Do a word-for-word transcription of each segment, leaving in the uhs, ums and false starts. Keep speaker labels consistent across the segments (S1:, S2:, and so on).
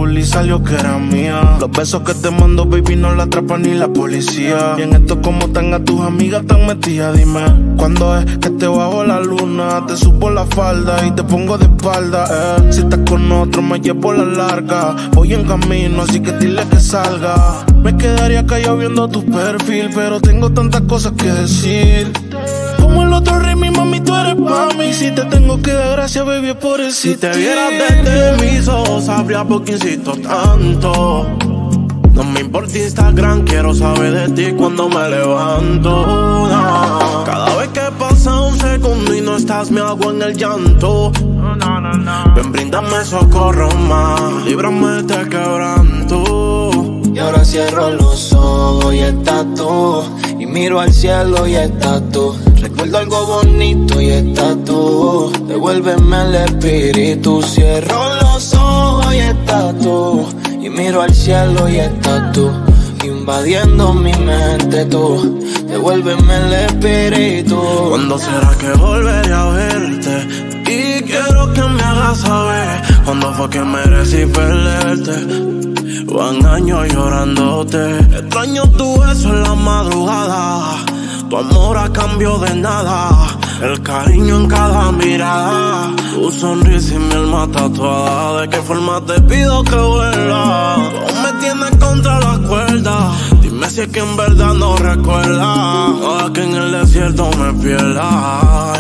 S1: Google y salió que era mía. Los besos que te mando, baby, no la atrapa ni la policía. Y en esto como tan a tus amigas tan metidas. Dime, ¿cuándo es que te bajo la luna? Te subo la falda y te pongo de espalda, eh. Si estás con otro me llevo la larga. Voy en camino, así que dile que salga. Me quedaría callado viendo tu perfil, pero tengo tantas cosas que decir. Como el otro rey, mi mami, tú eres pa' mí. Si te tengo que dar gracias, baby, es por existir.
S2: Si te vieras desde mis ojos, sabría por qué insisto tanto. No me importa Instagram, quiero saber de ti cuando me levanto. No. Cada vez que pasa un segundo y no estás, me hago en el llanto. No, no, no. Ven, bríndame socorro más, líbrame de quebranto.
S3: Y ahora cierro los ojos y estás tú. Y miro al cielo y estás tú. Recuerdo algo bonito y estás tú. Devuélveme el espíritu. Cierro los ojos y estás tú. Y miro al cielo y estás tú. Invadiendo mi mente tú. Devuélveme el espíritu.
S2: ¿Cuándo será que volveré a verte? Y quiero que me hagas saber cuándo fue que merecí perderte. Van años llorándote. Extraño tu beso en la madrugada. Tu amor a cambio de nada. El cariño en cada mirada. Tu sonrisa y mi alma tatuada. ¿De qué forma te pido que vuelva? Tú me tienes contra la cuerda. Dime si es que en verdad no recuerda. No, que en el desierto me pierda.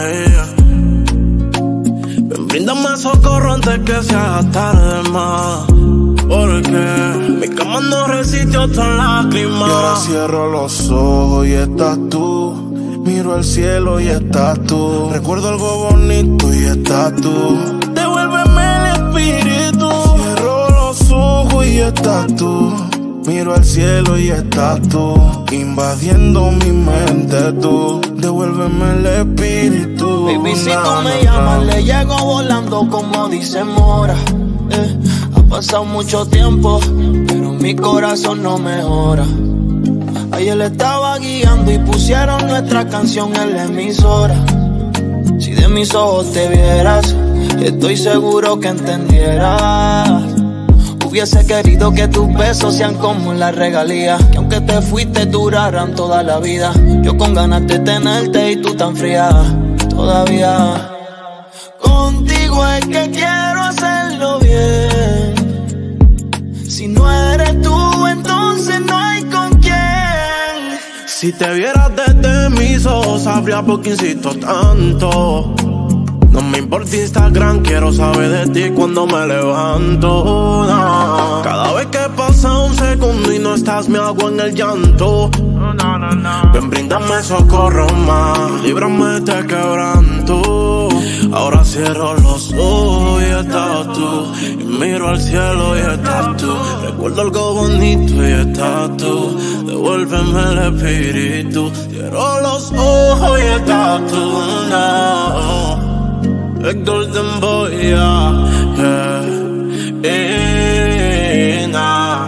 S2: Ven, bríndame socorro antes que se haga tarde más. Porque mi cama no resistió tan lágrimas.
S1: Y ahora cierro los ojos y estás tú. Miro al cielo y estás tú. Recuerdo algo bonito y estás tú. Devuélveme el espíritu. Cierro los ojos y estás tú. Miro al cielo y estás tú. Invadiendo mi mente tú. Devuélveme el espíritu.
S3: Baby, si tú me llamas, le llego volando como dice Mora. eh. Ha pasado mucho tiempo, pero mi corazón no mejora. Ayer le estaba guiando y pusieron nuestra canción en la emisora. Si de mis ojos te vieras, estoy seguro que entendieras. Hubiese querido que tus besos sean como la regalía, que aunque te fuiste duraran toda la vida. Yo con ganas de tenerte y tú tan fría todavía. Contigo es que quiero hacerlo bien. Si no eres tú, entonces no hay con quién.
S2: Si te vieras desde mis ojos, sabría por qué insisto tanto. No me importa Instagram, quiero saber de ti cuando me levanto. No. Cada vez que pasa un segundo y no estás, me hago en el llanto. No, no, no. Ven, bríndame socorro más, líbrame de quebranto. Ahora cierro los ojos y estás tú. Y miro al cielo y estás tú. Recuerdo algo bonito y estás tú. Devuélveme el espíritu. Cierro los ojos y estás tú. No. El Golden Boy, yeah, yeah, yeah, nah.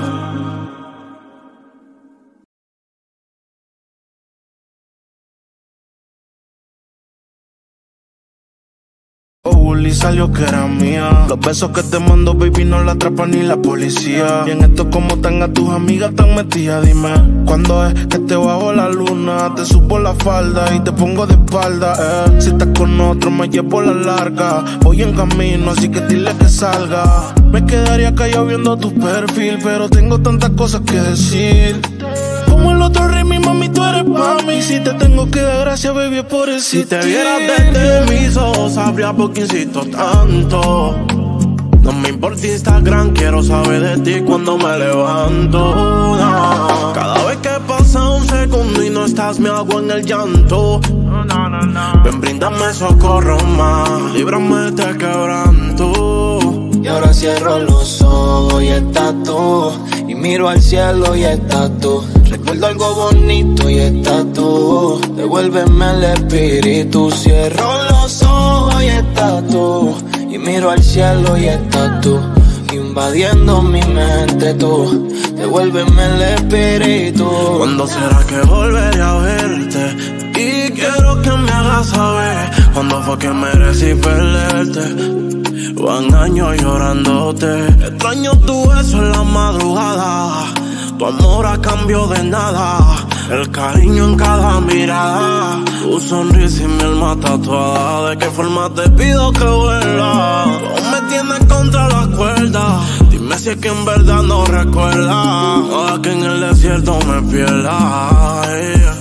S1: Google y salió que era mía. Los besos que te mando, baby, no la atrapa ni la policía. Y en esto como tan a tus amigas tan metidas. Dime, ¿cuándo es que te bajo la luna? Te subo la falda y te pongo de espalda, eh. Si estás con otro me llevo la larga. Voy en camino, así que dile que salga. Me quedaría callado viendo tu perfil, pero tengo tantas cosas que decir. Como el otro rey, mi mami, tú eres pa' mí. Si te tengo que dar gracias, baby, es por existir.
S2: Si te vieras desde mis ojos, sabría por qué insisto tanto. No me importa Instagram, quiero saber de ti cuando me levanto. No. Cada vez que pasa un segundo y no estás, me hago en el llanto. No, no, no. Ven, bríndame socorro más, líbrame de quebranto.
S3: Y ahora cierro los ojos y estás tú. Y miro al cielo y estás tú. Recuerdo algo bonito y estás tú. Devuélveme el espíritu. Cierro los ojos y estás tú. Y miro al cielo y estás tú. Invadiendo mi mente tú. Devuélveme el espíritu.
S2: ¿Cuándo será que volveré a verte? Y quiero que me hagas saber cuándo fue que merecí perderte. Van años llorándote. Extraño tu beso en la madrugada. Tu amor a cambio de nada. El cariño en cada mirada. Tu sonrisa y mi alma tatuada. ¿De qué forma te pido que vuelva? Tú me tienes contra la cuerda. Dime si es que en verdad no recuerdas. Ahora que en el desierto me pierda. Yeah.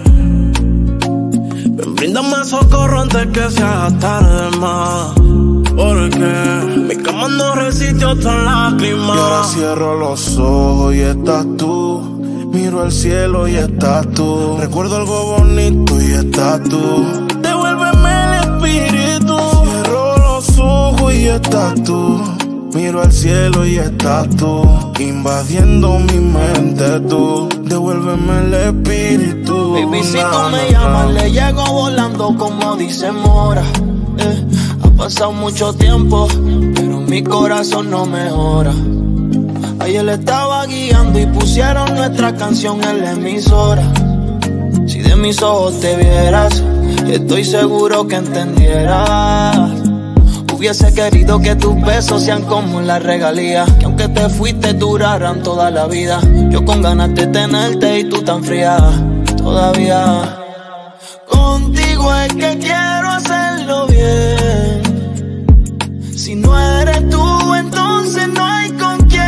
S2: Ven, bríndame socorro antes que se haga tarde más. Porque mi cama no resiste otra lágrima.
S1: Y ahora cierro los ojos y estás tú. Miro al cielo y estás tú. Recuerdo algo bonito y estás tú. Devuélveme el espíritu. Cierro los ojos y estás tú. Miro al cielo y estás tú. Invadiendo mi mente tú. Devuélveme el espíritu.
S3: Baby, si tú me llamas, le llego volando como dice Mora. eh, Ha pasado mucho tiempo, pero mi corazón no mejora. Ayer le estaba guiando y pusieron nuestra canción en la emisora. Si de mis ojos te vieras, estoy seguro que entendieras. Hubiese querido que tus besos sean como la regalía, que aunque te fuiste duraran toda la vida. Yo con ganas de tenerte y tú tan fría todavía. Contigo es que quiero hacerlo bien. Si no eres tú, entonces no hay con quién.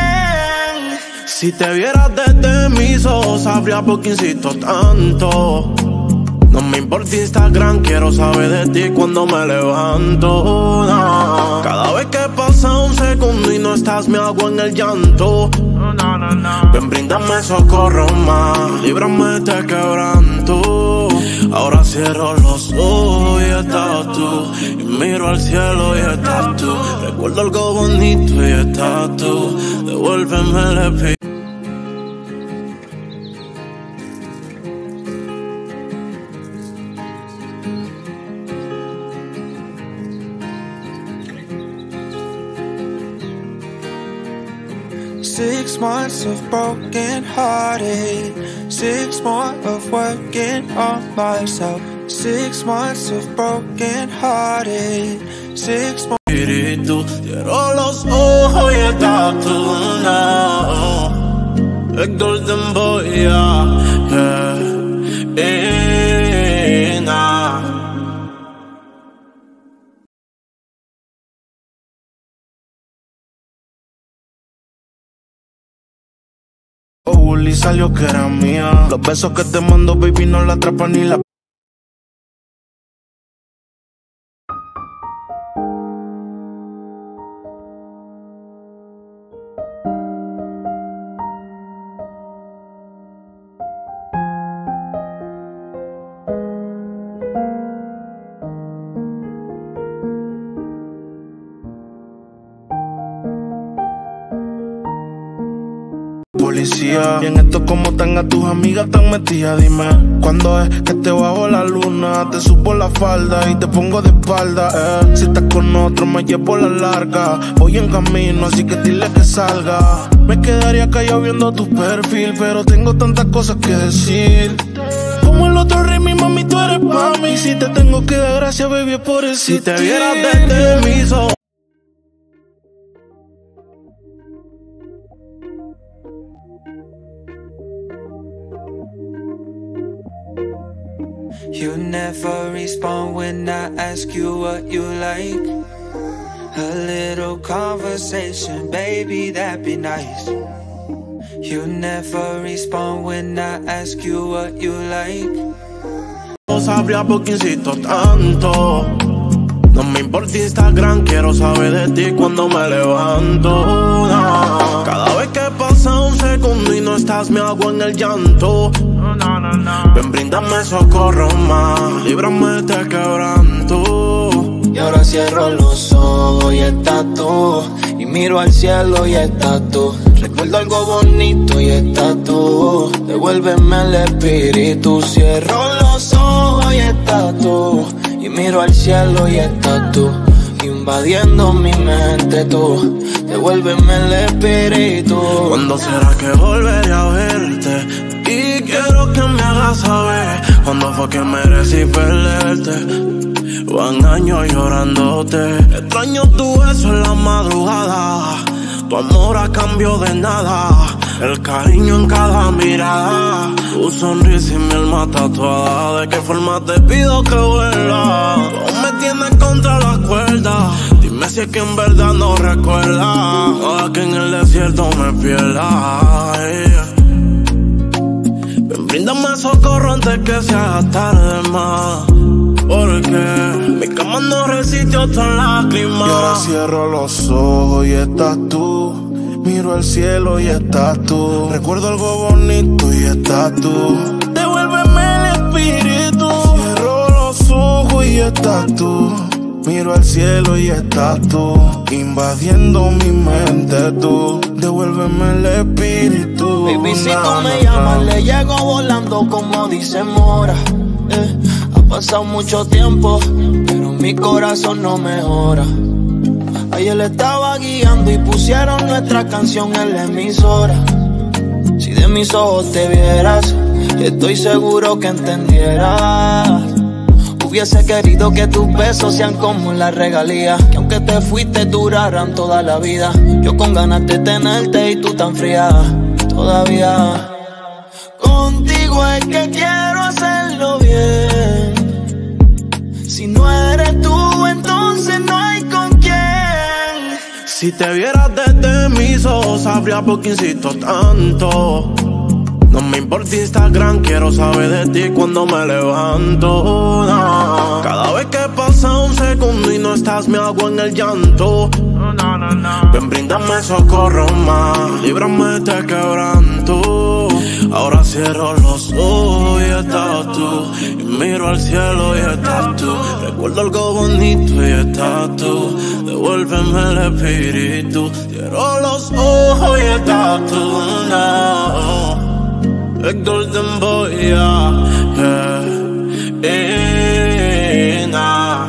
S2: Si te vieras desde mis ojos, sabría por qué insisto tanto. No me importa Instagram, quiero saber de ti cuando me levanto. No. Cada vez que pasa un segundo y no estás, me hago en el llanto. No, no, no. Ven, bríndame socorro más, líbrame de este quebranto. Ahora cierro los ojos y estás tú. Y miro al cielo y estás tú. Recuerdo algo bonito y estás tú. Devuélveme el espíritu.
S4: Six months of broken hearted. Six more of working on myself. Six months of broken hearted. Six more.
S2: Cierro los ojos y estás tú, no. El Golden Boy, yeah, yeah, yeah, nah.
S1: Y salió que era mía. Los besos que te mando, baby, no la atrapan ni la. Policía, y en esto como están a tus amigas tan metidas. Dime, ¿cuándo es que te bajo la luna? Te subo la falda y te pongo de espalda, eh. Si estás con otro me llevo la larga. Voy en camino, así que dile que salga. Me quedaría callado viendo tu perfil, pero tengo tantas cosas que decir. Como el otro rey, mi mami, tú eres pa' mí. Si te tengo que dar gracias, baby, es por existir.
S2: Si te vieras desde mis ojos.
S4: You never respond when I ask you what you like. A little conversation, baby, that'd be nice. You never respond when I ask you what you like.
S2: No sabría por qué insisto tanto. No me importa Instagram, quiero saber de ti cuando me levanto. No. Cada vez que pasa un segundo y no estás, me hago en el llanto. No, no, no. Ven, bríndame socorro más, líbrame de este quebranto.
S3: Y ahora cierro los ojos y estás tú. Y miro al cielo y estás tú. Recuerdo algo bonito y estás tú. Devuélveme el espíritu. Cierro los ojos y estás tú. Y miro al cielo y estás tú. Invadiendo mi mente tú. Devuélveme el espíritu.
S2: ¿Cuándo será que volveré a verte? Y quiero que me hagas saber Cuando fue que merecí perderte, van años llorándote. Extraño tu beso en la madrugada, tu amor a cambio de nada, el cariño en cada mirada, tu sonrisa y mi alma tatuada. ¿De qué forma te pido que vuelva? Tú me tienes contra las cuerdas, dime si es que en verdad no recuerdas. Ahora que en el desierto me pierda, yeah. Ven, bríndame socorro antes que se haga tarde más, porque mi cama no resiste otra lágrima.
S1: Y ahora cierro los ojos y estás tú. Miro al cielo y estás tú. Recuerdo algo bonito y estás tú. Devuélveme el espíritu. Cierro los ojos y estás tú. Miro al cielo y estás tú. Invadiendo mi mente tú. Devuélveme el espíritu.
S3: Baby, si tú me llamas, le llego volando como dice Mora. Eh, ha pasado mucho tiempo, pero mi corazón no mejora. Ayer le estaba guiando y pusieron nuestra canción en la emisora. Si de mis ojos te vieras, estoy seguro que entendieras. Hubiese querido que tus besos sean como la regalía, que aunque te fuiste duraran toda la vida. Yo con ganas de tenerte y tú tan fría todavía. Contigo es que quiero hacerlo bien. Si no eres tú, entonces no hay con quién.
S2: Si te vieras desde mis ojos, sabría por qué insisto tanto. No me importa Instagram, quiero saber de ti cuando me levanto. No. Cada vez que pasa un segundo y no estás, me hago en el llanto. No, no, no. Ven, bríndame socorro más, líbrame de este quebranto. Ahora cierro los ojos y estás tú. Y miro al cielo y estás tú. Recuerdo algo bonito y estás tú. Devuélveme el espíritu. Cierro los ojos y estás tú. No. El Golden Boy, yeah, yeah, yeah, nah.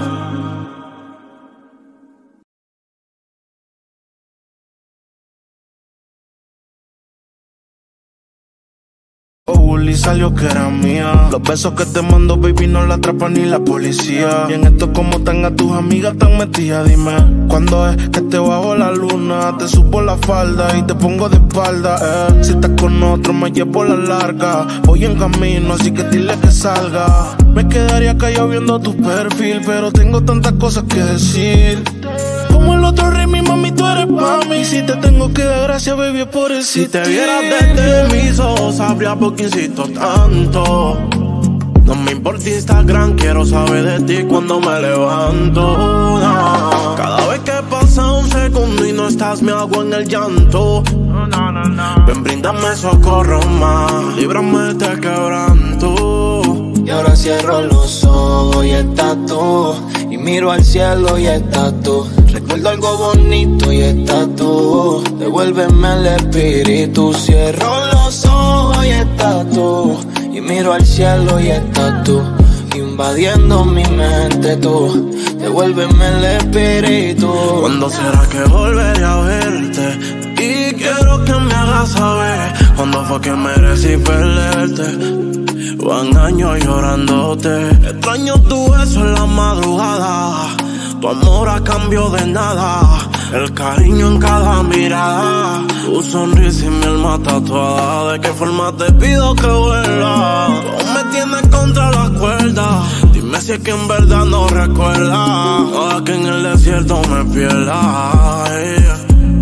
S1: Y salió que era mía. Los besos que te mando, baby, no la atrapa ni la policía. Y en esto como están a tus amigas tan metidas, dime ¿cuándo es que te bajo la luna? Te subo la falda y te pongo de espalda, eh. Si estás con otro me llevo la larga. Voy en camino, así que dile que salga. Me quedaría callado viendo tu perfil, pero tengo tantas cosas que decir. Como el otro rey, mi mami, tú eres pa' mí. Si te tengo que dar gracias, baby, por existir.
S2: Si te vieras desde mis ojos, sabría por qué insisto tanto. No me importa Instagram, quiero saber de ti cuando me levanto. No. Cada vez que pasa un segundo y no estás, me hago en el llanto. No, no, no. Ven, bríndame socorro más, líbrame de este quebranto.
S3: Y ahora cierro los ojos y estás tú. Y miro al cielo y estás tú. Recuerdo algo bonito y estás tú. Devuélveme el espíritu. Cierro los ojos y estás tú. Y miro al cielo y estás tú. Invadiendo mi mente tú. Devuélveme el espíritu.
S2: ¿Cuándo será que volveré a verte? Y quiero que me hagas saber cuándo fue que merecí perderte. Van años llorándote. Extraño tu beso en la madrugada, tu amor a cambio de nada, el cariño en cada mirada, tu sonrisa y mi alma tatuada. ¿De qué forma te pido que vuelva? Tú me tienes contra las cuerdas, dime si es que en verdad no recuerdas. Ahora que en el desierto me pierda, yeah.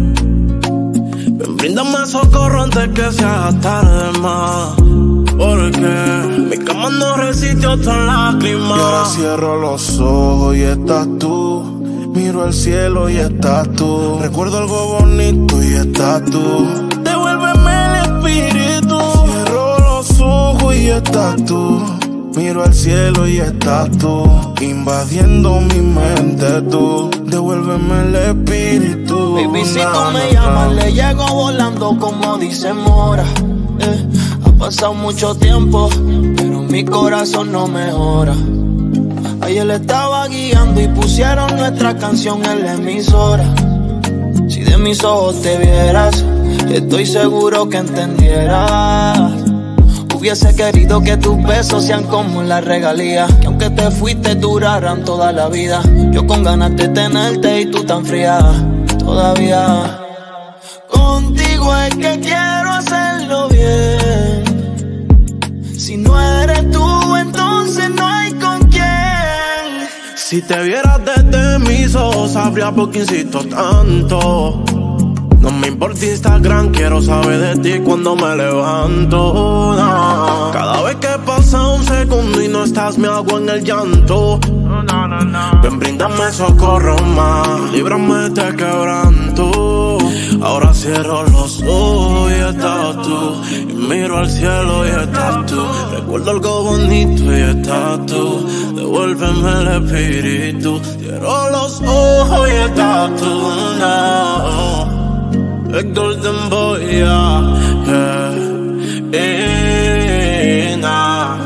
S2: Ven, bríndame socorro antes que se haga tarde más, porque mi cama no resiste otra lágrima.
S1: Y ahora cierro los ojos y estás tú. Miro al cielo y estás tú. Recuerdo algo bonito y estás tú. Devuélveme el espíritu. Cierro los ojos y estás tú. Miro al cielo y estás tú. Invadiendo mi mente tú. Devuélveme el espíritu.
S3: Baby, si tú me llamas, le llego volando como dice Mora. Eh, ha pasado mucho tiempo, pero mi corazón no mejora. Ayer le estaba guiando y pusieron nuestra canción en la emisora. Si de mis ojos te vieras, estoy seguro que entendieras. Hubiese querido que tus besos sean como la regalía, que aunque te fuiste duraran toda la vida. Yo con ganas de tenerte y tú tan fría todavía. Contigo es que quiero hacerlo bien. Si no eres tú, entonces no hay con quién.
S2: Si te vieras desde mis ojos, sabría por qué insisto tanto. No me importa Instagram, quiero saber de ti cuando me levanto. No. Cada vez que pasa un segundo y no estás, me hago en el llanto. No, no, no. Ven, bríndame socorro más, líbrame de este quebranto. Ahora cierro los ojos y estás tú, y miro al cielo y estás tú. Recuerdo algo bonito y estás tú, devuélveme el espíritu. Cierro los ojos y estás tú, no. El golden boy, yeah, yeah, yeah, nah.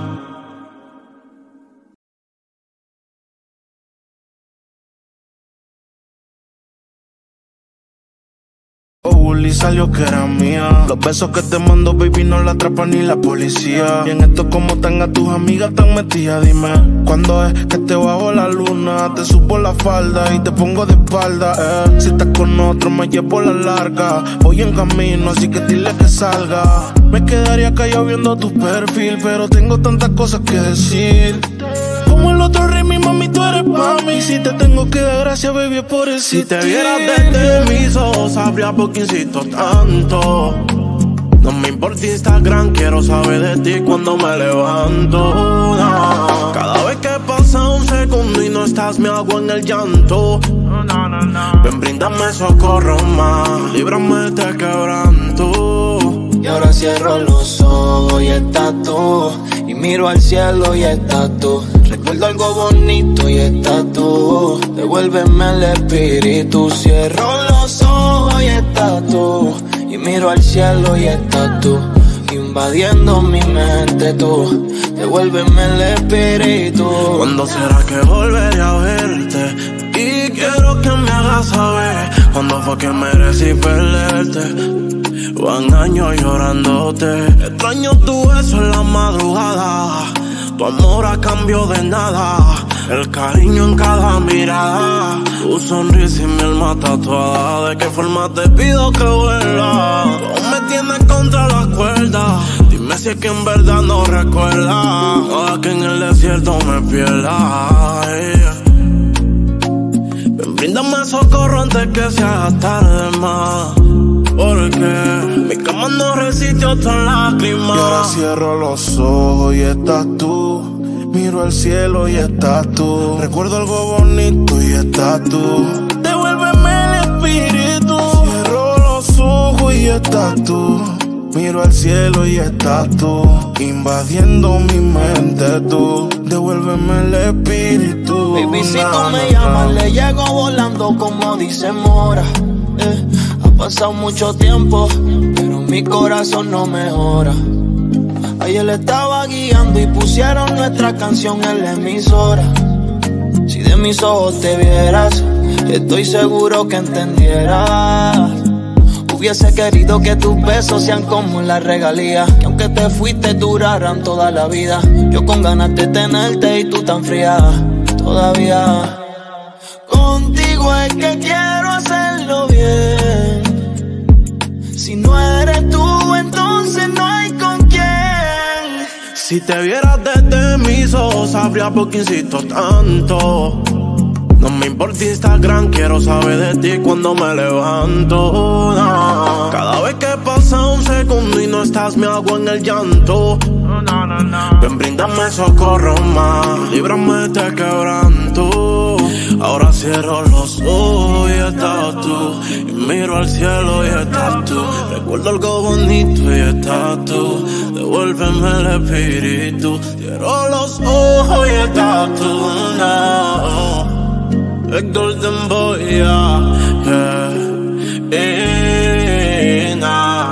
S1: Y salió que era mía. Los besos que te mando, baby, no la atrapa ni la policía. Y en esto como están a tus amigas tan metidas, dime ¿cuándo es que te bajo la luna? Te subo la falda y te pongo de espalda, eh. Si estás con otro me llevo la larga. Voy en camino, así que dile que salga. Me quedaría callado viendo tu perfil, pero tengo tantas cosas que decir. Como el otro rey, mi mami, tú eres pa' mí. Si te tengo que dar gracias, baby, por existir.
S2: Si te vieras desde mis ojos, sabría por qué insisto tanto. No me importa Instagram, quiero saber de ti cuando me levanto. No. Cada vez que pasa un segundo y no estás, me hago en el llanto. No, no, no. Ven, bríndame socorro más, líbrame de este quebranto.
S3: Y ahora cierro los ojos y estás tú, y miro al cielo y estás tú. Recuerdo algo bonito y estás tú, devuélveme el espíritu. Cierro los ojos y estás tú, y miro al cielo y estás tú, invadiendo mi mente tú, devuélveme el espíritu.
S2: ¿Cuándo será que volveré a verte? Y quiero que me hagas saber cuándo fue que merecí perderte. Van años llorándote, extraño tu beso en la madrugada, tu amor a cambio de nada, el cariño en cada mirada, tu sonrisa y mi alma tatuada. ¿De qué forma te pido que vuelva? Tú me tienes contra las cuerdas, dime si es que en verdad no recuerdas. Ahora que en el desierto me pierda, yeah. Ven, bríndame socorro antes que se haga tarde más, porque mi cama no resistió tus lágrimas.
S1: Y ahora cierro los ojos y estás tú, miro al cielo y estás tú. Recuerdo algo bonito y estás tú, devuélveme el espíritu. Cierro los ojos y estás tú, miro al cielo y estás tú, invadiendo mi mente tú, devuélveme el espíritu.
S3: Baby, si tú me llamas, le llego volando como dice Mora, eh. Ha pasado mucho tiempo, pero mi corazón no mejora. Ayer estaba guiando y pusieron nuestra canción en la emisora. Si de mis ojos te vieras, estoy seguro que entendieras. Hubiese querido que tus besos sean como la regalía, que aunque te fuiste duraran toda la vida. Yo con ganas de tenerte y tú tan fría todavía. Contigo es que quiero hacerlo bien. Si no eres tú, entonces no hay con quién.
S2: Si te vieras desde mis ojos, sabría por qué insisto tanto. No me importa Instagram, quiero saber de ti cuando me levanto. No. Cada vez que pasa un segundo y no estás, me hago en el llanto. No, no, no. Ven, bríndame socorro más, líbrame de este quebranto. Ahora cierro los ojos y estás tú, y miro al cielo y estás tú. Recuerdo algo bonito y estás tú, devuélveme el espíritu. Cierro los ojos y estás tú, no. El golden boy, yeah, yeah, yeah, nah.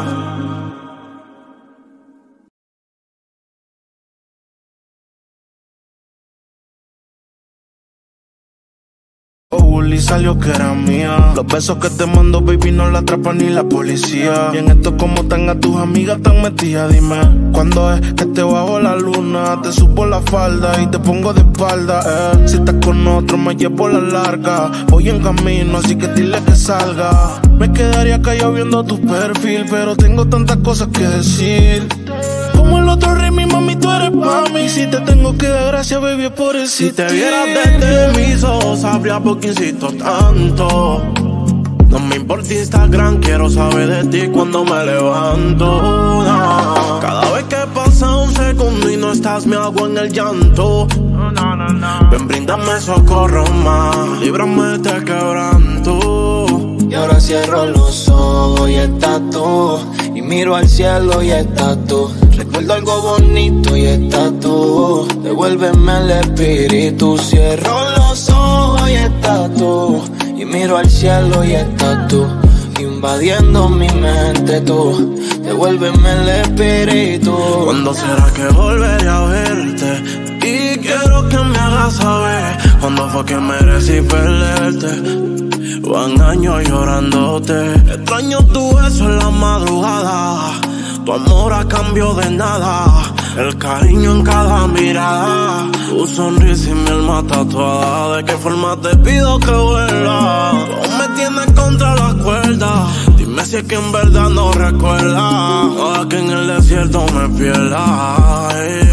S1: y salió que era mía. Los besos que te mando, baby, no la atrapa ni la policía. Y en esto como están a tus amigas tan metidas, dime ¿cuándo es que te bajo la luna? Te subo la falda y te pongo de espalda, eh. Si estás con otro me llevo la larga. Voy en camino, así que dile que salga. Me quedaría callado viendo tu perfil, pero tengo tantas cosas que decir. Como el otro rey, mi mami, tú eres mami. Si te tengo que dar gracias, baby, por existir.
S2: Si te vieras desde mis ojos, sabría por qué insisto tanto. No me importa Instagram, quiero saber de ti cuando me levanto. No. Cada vez que pasa un segundo y no estás, me hago en el llanto. No, no, no, no. Ven, bríndame socorro más, líbrame de este quebranto.
S3: Y ahora cierro los ojos y estás tú. Y miro al cielo y estás tú. Recuerdo algo bonito y estás tú. Devuélveme el espíritu. Cierro los ojos y estás tú. Y miro al cielo y estás tú. Invadiendo mi mente tú. Devuélveme el espíritu.
S2: ¿Cuándo será que volveré a verte? Y quiero que me hagas saber cuándo fue que merecí perderte. Van años llorándote. Extraño tu beso en la madrugada. Tu amor a cambio de nada. El cariño en cada mirada. Tu sonrisa y mi alma tatuada. ¿De qué forma te pido que vuelva? Tú me tienes contra la cuerda. Dime si es que en verdad no recuerdas. No, que en el desierto me pierda.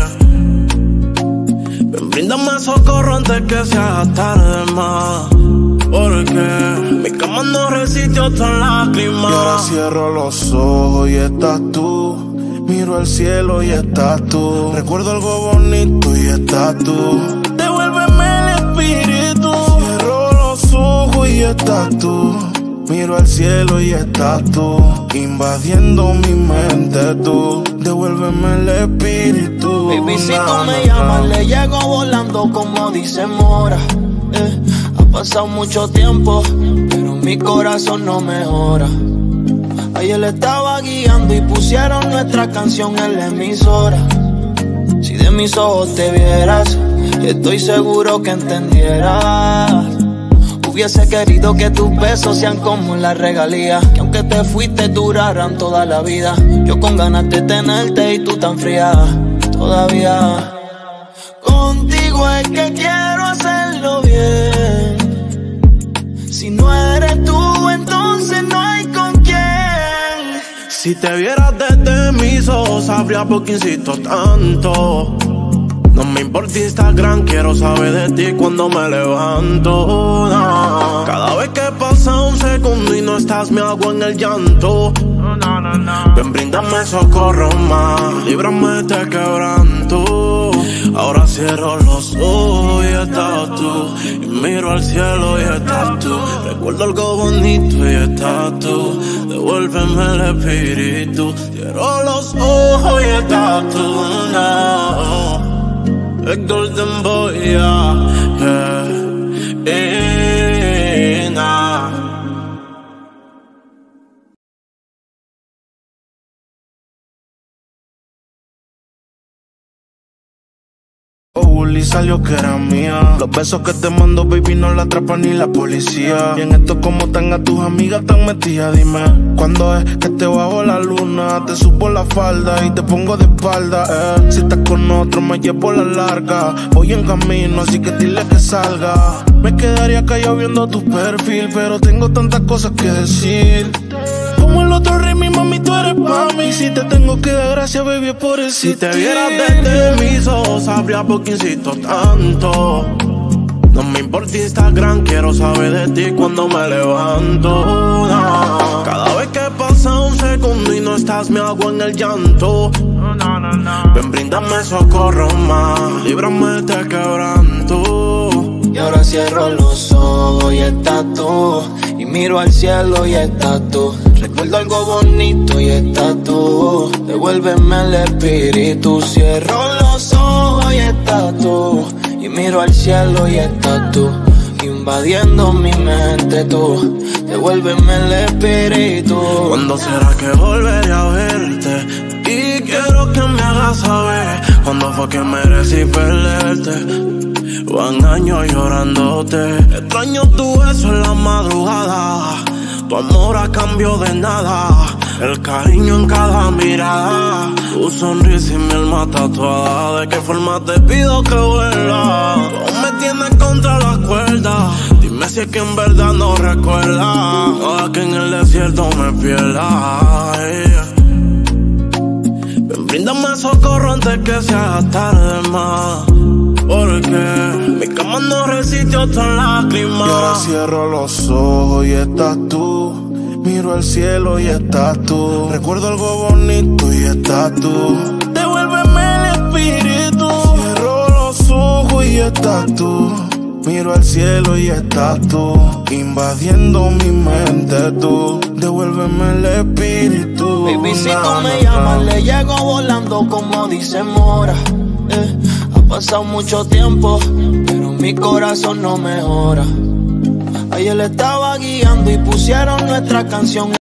S2: Ven, bríndame socorro antes que se haga tarde más. Porque mi cama no resistió tan lágrimas.
S1: Y ahora cierro los ojos y estás tú. Miro al cielo y estás tú. Recuerdo algo bonito y estás tú. Devuélveme el espíritu. Cierro los ojos y estás tú. Miro al cielo y estás tú. Invadiendo mi mente tú. Devuélveme el espíritu.
S3: Baby, si tú me llamas, le llego volando como dice Mora. Eh, ha pasado mucho tiempo, pero mi corazón no mejora. Ayer estaba guiando y pusieron nuestra canción en la emisora. Si de mis ojos te vieras, estoy seguro que entendieras. Hubiese querido que tus besos sean como la regalía, que aunque te fuiste duraran toda la vida. Yo con ganas de tenerte y tú tan fría todavía. Contigo es que quiero hacerlo bien. Si no eres tú, entonces no hay con quién.
S2: Si te vieras desde mis ojos, sabría por qué insisto tanto. No me importa Instagram, quiero saber de ti cuando me levanto. No. Cada vez que pasa un segundo y no estás, me hago en el llanto. No, no, no, no. Ven, bríndame socorro más, líbrame de este quebranto. Ahora cierro los ojos y estás tú. Y miro al cielo y estás tú. Recuerdo algo bonito y estás tú. Devuélveme el espíritu. Cierro los ojos y estás tú. No. El Golden Boy, yeah, yeah, yeah, nah.
S1: Y salió que era mía. Los besos que te mando, baby, no la atrapa ni la policía. Y en esto como están a tus amigas tan metidas, dime ¿cuándo es que te bajo la luna? Te subo la falda y te pongo de espalda, eh. Si estás con otro me llevo la larga. Voy en camino, así que dile que salga. Me quedaría callado viendo tu perfil, pero tengo tantas cosas que decir. Como el otro rey, mi mami, tú eres mami. Si te tengo que dar gracias, baby, por existir.
S2: Si te vieras desde mis ojos, sabría por qué insisto tanto. No me importa Instagram, quiero saber de ti cuando me levanto. No. Cada vez que pasa un segundo y no estás, me hago en el llanto. No, no, no, no. Ven, bríndame socorro más, líbrame de este quebranto.
S3: Y ahora cierro los ojos y estás tú. Y miro al cielo y estás tú. Recuerdo algo bonito y estás tú. Devuélveme el espíritu. Cierro los ojos y estás tú. Y miro al cielo y estás tú. Invadiendo mi mente tú. Devuélveme el espíritu.
S2: ¿Cuándo será que volveré a verte? Y quiero que me hagas saber Cuando fue que merecí perderte, van años llorándote. Extraño tu beso en la madrugada, tu amor a cambio de nada, el cariño en cada mirada, tu sonrisa y mi alma tatuada. ¿De qué forma te pido que vuelva? Tú me tienes contra la cuerda. Dime si es que en verdad no recuerdas. Ahora que en el desierto me pierda. Ven, bríndame socorro antes que se haga tarde más, porque mi cama no resiste otra lágrima.
S1: Y ahora cierro los ojos y estás tú. Miro al cielo y estás tú. Recuerdo algo bonito y estás tú. Devuélveme el espíritu. Cierro los ojos y estás tú. Miro al cielo y estás tú. Invadiendo mi mente tú. Devuélveme el espíritu.
S3: Baby, si tú me llamas, le llego volando como dice Mora. eh, Ha pasado mucho tiempo, pero mi corazón no mejora. Ayer le estaba guiando y pusieron nuestra canción.